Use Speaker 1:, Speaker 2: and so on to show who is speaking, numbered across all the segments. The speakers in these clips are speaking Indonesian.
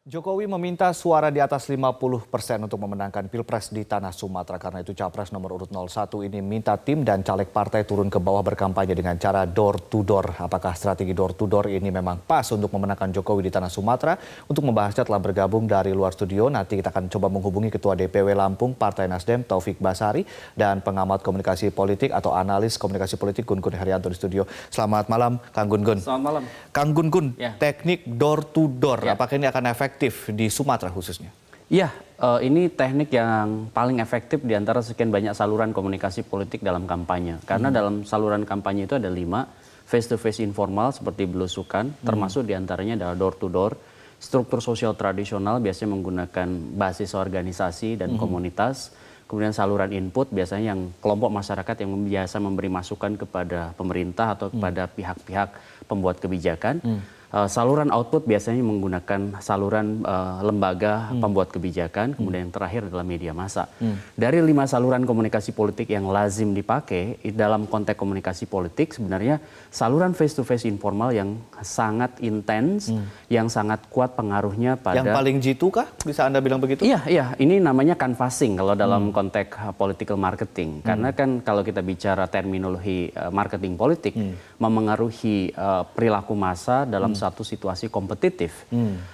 Speaker 1: Jokowi meminta suara di atas 50% untuk memenangkan Pilpres di Tanah Sumatera. Karena itu Capres nomor urut 01 ini minta tim dan caleg partai turun ke bawah berkampanye dengan cara door to door. Apakah strategi door to door ini memang pas untuk memenangkan Jokowi di Tanah Sumatera? Untuk membahasnya telah bergabung dari luar studio. Nanti kita akan coba menghubungi Ketua DPW Lampung Partai Nasdem Taufik Basari dan pengamat komunikasi politik atau analis komunikasi politik Gun Gun Herianto di studio. Selamat malam Kang Gun Gun.
Speaker 2: Selamat malam.
Speaker 1: Kang Gun Gun,
Speaker 2: Ya.
Speaker 1: teknik door to door,
Speaker 2: Ya.
Speaker 1: apakah ini akan efektif di Sumatera khususnya?
Speaker 2: Iya, ini teknik yang paling efektif di antara sekian banyak saluran komunikasi politik dalam kampanye. Karena dalam saluran kampanye itu ada 5, face-to-face informal seperti belusukan, termasuk diantaranya adalah door to door. Struktur sosial tradisional biasanya menggunakan basis organisasi dan komunitas. Kemudian saluran input biasanya yang kelompok masyarakat yang biasa memberi masukan kepada pemerintah atau kepada pihak-pihak pembuat kebijakan. Saluran output biasanya menggunakan saluran lembaga pembuat kebijakan, kemudian yang terakhir adalah media massa. Dari 5 saluran komunikasi politik yang lazim dipakai dalam konteks komunikasi politik, sebenarnya saluran face-to-face informal yang sangat intens, yang sangat kuat pengaruhnya pada...
Speaker 1: Yang paling jitu kah? Bisa Anda bilang begitu?
Speaker 2: Iya, ini namanya canvassing kalau dalam konteks political marketing. Karena kan kalau kita bicara terminologi marketing politik, memengaruhi perilaku massa dalam satu situasi kompetitif.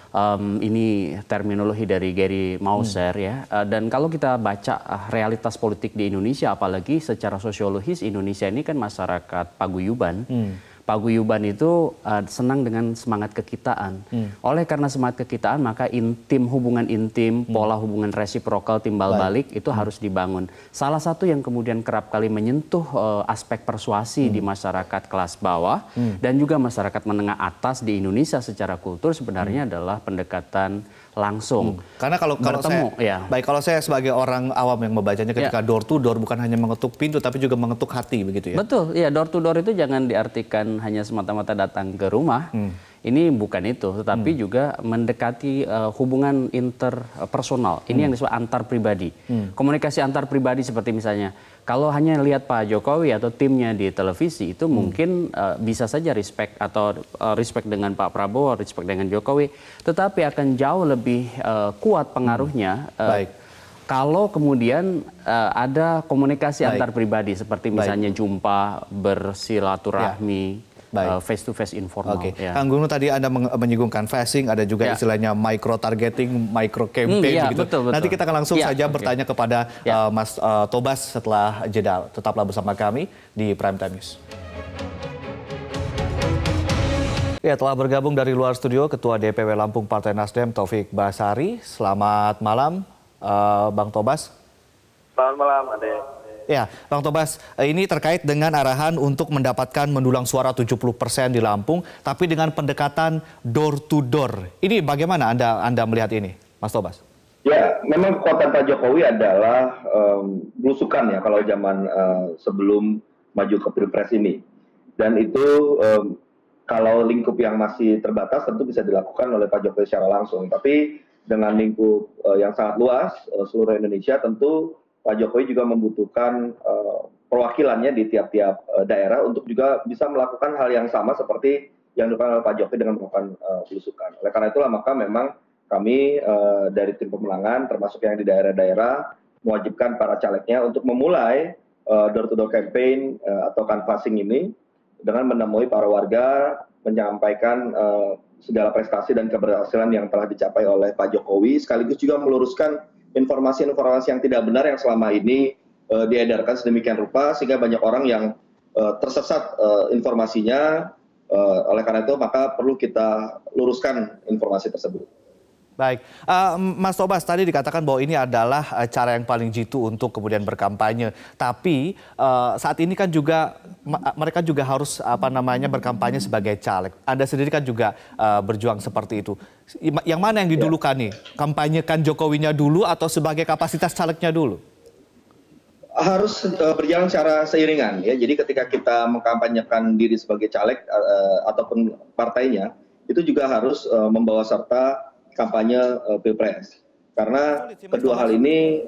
Speaker 2: Ini terminologi dari Gary Mauser ya. Dan kalau kita baca realitas politik di Indonesia, apalagi secara sosiologis Indonesia ini kan masyarakat paguyuban. Paguyuban itu senang dengan semangat kekitaan. Oleh karena semangat kekitaan, maka hubungan intim, pola hubungan resiprokal timbal balik itu harus dibangun. Salah satu yang kemudian kerap kali menyentuh aspek persuasi di masyarakat kelas bawah dan juga masyarakat menengah atas di Indonesia secara kultur sebenarnya adalah pendekatan langsung.
Speaker 1: Karena kalau
Speaker 2: bertemu,
Speaker 1: saya, baik kalau saya sebagai orang awam yang membacanya ketika door to door bukan hanya mengetuk pintu tapi juga mengetuk hati begitu ya.
Speaker 2: Betul, ya door to door itu jangan diartikan hanya semata-mata datang ke rumah. Ini bukan itu, tetapi juga mendekati hubungan interpersonal. Ini yang disebut antar pribadi. Komunikasi antar pribadi seperti misalnya kalau hanya lihat Pak Jokowi atau timnya di televisi itu mungkin bisa saja respect atau respect dengan Pak Prabowo, respect dengan Jokowi, tetapi akan jauh lebih kuat pengaruhnya. Kalau kemudian ada komunikasi antar pribadi seperti misalnya jumpa, bersilaturahmi, face to face informal.
Speaker 1: Ya. Kang Gun tadi Anda menyinggung canvassing, ada juga istilahnya micro targeting, micro campaign gitu.
Speaker 2: Betul.
Speaker 1: Nanti kita akan langsung saja bertanya kepada Mas Tobas setelah jeda. Tetaplah bersama kami di Prime Time News. Ya, telah bergabung dari luar studio Ketua DPW Lampung Partai Nasdem Taufik Basari. Selamat malam, Bang Tobas.
Speaker 3: Selamat malam, Ade.
Speaker 1: Ya, Bang Tobas, ini terkait dengan arahan untuk mendapatkan mendulang suara 70% di Lampung, tapi dengan pendekatan door to door. Ini bagaimana Anda melihat ini, Mas Tobas?
Speaker 3: Ya, memang kekuatan Pak Jokowi adalah belusukan ya kalau zaman sebelum maju ke Pilpres ini. Dan itu kalau lingkup yang masih terbatas tentu bisa dilakukan oleh Pak Jokowi secara langsung. Tapi dengan lingkup yang sangat luas, seluruh Indonesia tentu Pak Jokowi juga membutuhkan perwakilannya di tiap-tiap daerah untuk juga bisa melakukan hal yang sama seperti yang dilakukan oleh Pak Jokowi dengan melakukan belusukan. Oleh karena itulah maka memang kami dari tim pemenangan termasuk yang di daerah-daerah mewajibkan para calegnya untuk memulai door-to-door campaign atau canvassing ini dengan menemui para warga, menyampaikan segala prestasi dan keberhasilan yang telah dicapai oleh Pak Jokowi, sekaligus juga meluruskan informasi-informasi yang tidak benar yang selama ini diedarkan sedemikian rupa sehingga banyak orang yang tersesat informasinya. Oleh karena itu maka perlu kita luruskan informasi tersebut.
Speaker 1: Baik, Mas Tobas tadi dikatakan bahwa ini adalah cara yang paling jitu untuk kemudian berkampanye. Tapi saat ini kan juga mereka juga harus berkampanye sebagai caleg. Anda sendiri kan juga berjuang seperti itu. Yang mana yang didulukan nih? Kampanyekan Jokowinya dulu atau sebagai kapasitas calegnya dulu?
Speaker 3: Harus berjalan secara seiringan ya. Jadi ketika kita mengkampanyekan diri sebagai caleg ataupun partainya, itu juga harus membawa serta kampanye Pilpres. Karena kedua hal ini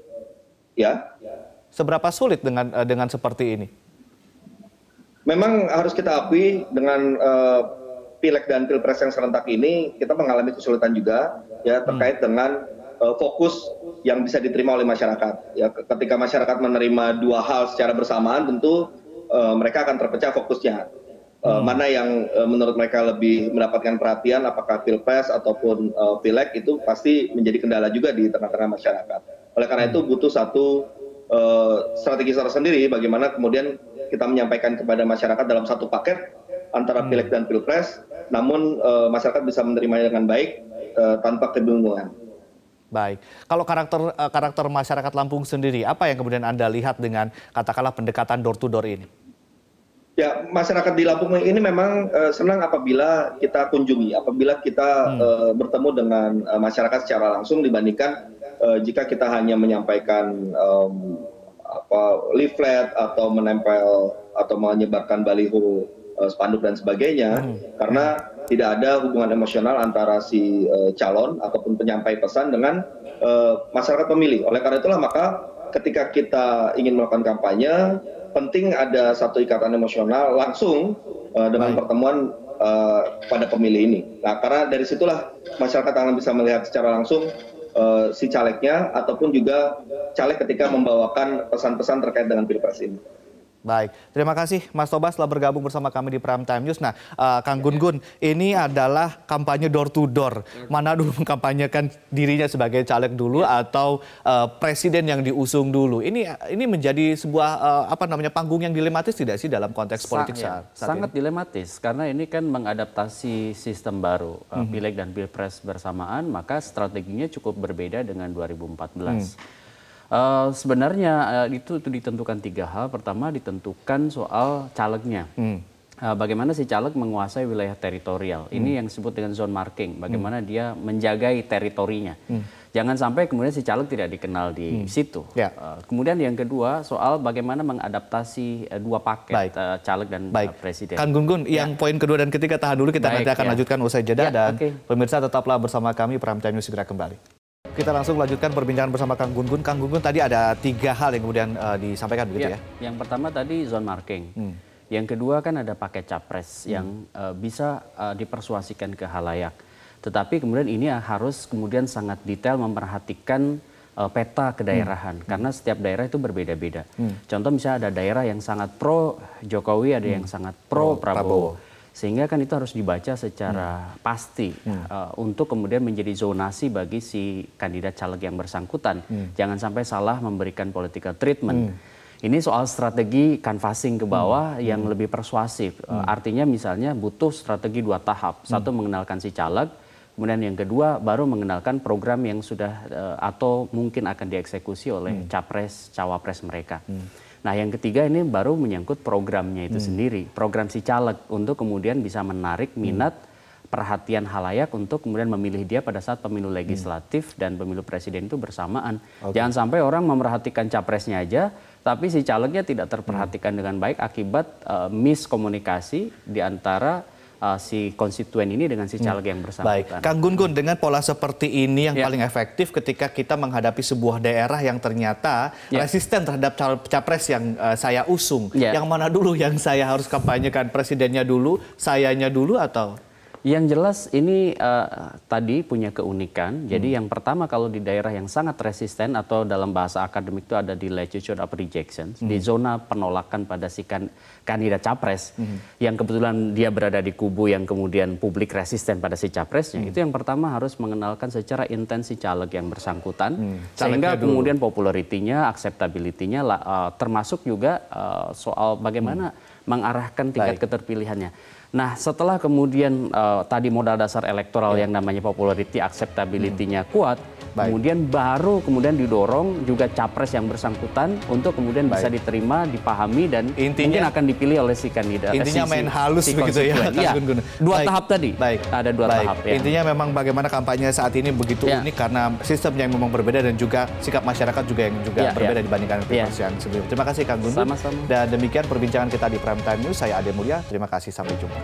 Speaker 1: Seberapa sulit dengan seperti ini?
Speaker 3: Memang harus kita akui dengan Pileg dan Pilpres yang serentak ini kita mengalami kesulitan juga ya terkait dengan fokus yang bisa diterima oleh masyarakat. Ya, ketika masyarakat menerima dua hal secara bersamaan, tentu mereka akan terpecah fokusnya. Mana yang menurut mereka lebih mendapatkan perhatian, apakah Pilpres ataupun Pileg, itu pasti menjadi kendala juga di tengah-tengah masyarakat. Oleh karena itu butuh satu strategi tersendiri bagaimana kemudian kita menyampaikan kepada masyarakat dalam satu paket antara Pileg dan Pilpres, namun masyarakat bisa menerimanya dengan baik tanpa kebingungan.
Speaker 1: Baik, kalau karakter masyarakat Lampung sendiri, apa yang kemudian Anda lihat dengan katakanlah pendekatan door to door ini?
Speaker 3: Ya, masyarakat di Lampung ini memang senang apabila kita kunjungi, apabila kita bertemu dengan masyarakat secara langsung dibandingkan jika kita hanya menyampaikan leaflet atau menempel atau menyebarkan baliho, spanduk dan sebagainya, karena tidak ada hubungan emosional antara si calon ataupun penyampai pesan dengan masyarakat pemilih. Oleh karena itulah maka ketika kita ingin melakukan kampanye, penting ada satu ikatan emosional langsung dengan pertemuan pada pemilih ini. Nah, karena dari situlah masyarakat akan bisa melihat secara langsung si calegnya ataupun juga caleg ketika membawakan pesan-pesan terkait dengan Pilpres ini.
Speaker 1: Baik, terima kasih Mas Tobas telah bergabung bersama kami di Prime Time News. Nah, Kang Gun-Gun, ini adalah kampanye door to door. Mana dulu mengkampanyekan dirinya sebagai caleg dulu atau presiden yang diusung dulu? Ini menjadi sebuah panggung yang dilematis tidak sih dalam konteks politik saat
Speaker 2: sangat
Speaker 1: ini?
Speaker 2: dilematis karena ini kan mengadaptasi sistem baru Pileg dan Pilpres bersamaan, maka strateginya cukup berbeda dengan 2014. Sebenarnya itu ditentukan tiga hal. Pertama ditentukan soal calegnya. Bagaimana si caleg menguasai wilayah teritorial. Ini yang disebut dengan zone marking. Bagaimana dia menjagai teritorinya. Jangan sampai kemudian si caleg tidak dikenal di situ. Kemudian yang kedua soal bagaimana mengadaptasi dua paket caleg dan presiden.
Speaker 1: Kang Gun-Gun, yang poin kedua dan ketiga tahan dulu, kita nanti akan lanjutkan usai jeda dan pemirsa tetaplah bersama kami, Prime Time News segera kembali. Kita langsung lanjutkan perbincangan bersama Kang Gun-Gun. Kang Gun-Gun, tadi ada tiga hal yang kemudian disampaikan begitu ya?
Speaker 2: Yang pertama tadi zone marking. Yang kedua kan ada paket capres yang bisa dipersuasikan ke halayak. Tetapi kemudian ini harus kemudian sangat detail memperhatikan peta kedaerahan. Karena setiap daerah itu berbeda-beda. Contoh misalnya ada daerah yang sangat pro Jokowi, ada yang sangat pro Prabowo. Sehingga kan itu harus dibaca secara pasti untuk kemudian menjadi zonasi bagi si kandidat caleg yang bersangkutan. Jangan sampai salah memberikan political treatment. Ini soal strategi canvassing ke bawah yang lebih persuasif. Artinya misalnya butuh strategi dua tahap. Satu mengenalkan si caleg, kemudian yang kedua baru mengenalkan program yang sudah atau mungkin akan dieksekusi oleh capres, cawapres mereka. Nah yang ketiga ini baru menyangkut programnya itu sendiri, program si caleg untuk kemudian bisa menarik minat perhatian halayak untuk kemudian memilih dia pada saat pemilu legislatif dan pemilu presiden itu bersamaan. Jangan sampai orang memerhatikan capresnya aja, tapi si calegnya tidak terperhatikan dengan baik akibat miskomunikasi di antara si konstituen ini dengan si caleg yang bersangkutan.
Speaker 1: Baik, Kang Gun-Gun, dengan pola seperti ini yang paling efektif ketika kita menghadapi sebuah daerah yang ternyata resisten terhadap capres yang saya usung. Yang mana dulu yang saya harus kampanyekan, presidennya dulu, sayanya dulu atau?
Speaker 2: Yang jelas ini tadi punya keunikan. Jadi yang pertama kalau di daerah yang sangat resisten atau dalam bahasa akademik itu ada di latitude of rejection, di zona penolakan pada si kandidat capres, yang kebetulan dia berada di kubu yang kemudian publik resisten pada si capresnya, itu yang pertama harus mengenalkan secara intens si caleg yang bersangkutan, sehingga kemudian popularitinya, akseptabilitinya, termasuk juga soal bagaimana mengarahkan tingkat keterpilihannya. Nah setelah kemudian tadi modal dasar elektoral yang namanya popularity, acceptability-nya kuat, kemudian baru kemudian didorong juga capres yang bersangkutan untuk kemudian bisa diterima, dipahami dan mungkin akan dipilih oleh si kandidat.
Speaker 1: Intinya main halus begitu ya.
Speaker 2: Dua tahap tadi. Ada dua tahap.
Speaker 1: Intinya memang bagaimana kampanye saat ini begitu unik karena sistem yang memang berbeda dan juga sikap masyarakat juga yang berbeda dibandingkan pilpres yang sebelumnya. Terima kasih Kang Gun-Gun.
Speaker 2: Sama-sama.
Speaker 1: Dan demikian perbincangan kita di Prime Time News. Saya Ade Mulya. Terima kasih, sampai jumpa.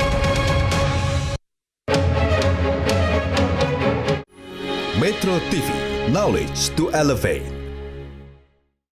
Speaker 4: Metro TV, Knowledge to elevate.